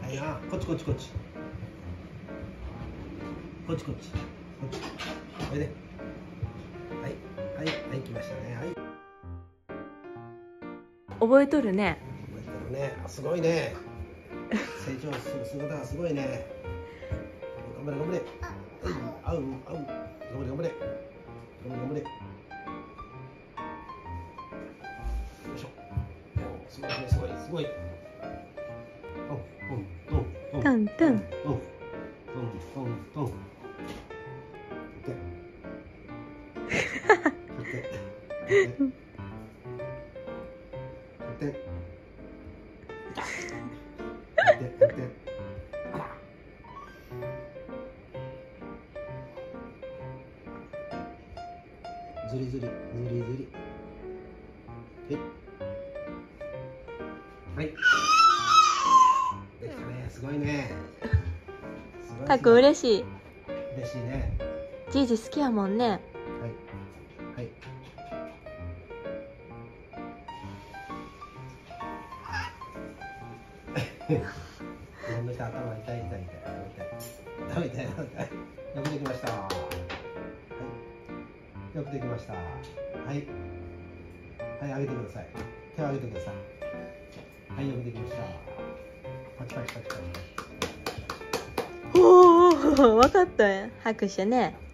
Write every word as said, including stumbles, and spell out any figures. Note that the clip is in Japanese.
いな。こっちこっちこっち。こっちこっち。こっち。おいで。はいはいはい、来ましたね。はい。 覚えとるね。 覚えてるね。あ、すごいね。成長する姿がすごいね。頑張れ頑張れ。はい、あうあう。頑張れ頑張れ。頑張れ頑張れ。よいしょ。お、すごいね、すごいすごい。 トントン。 トントントントン。ずりずりずりずり。はい。はい。できたね。すごいね。 たく嬉しい。 嬉しいね。 じいじ好きやもんね。 はい。はい。自分の人頭痛い痛い痛い痛い痛い痛い痛い痛い。よくできました。はい。よくできました。はい。はい、上げてください。手を上げてください。はい、よくできました。パチパチパチパチパチ。 おお、分かった。拍手ね。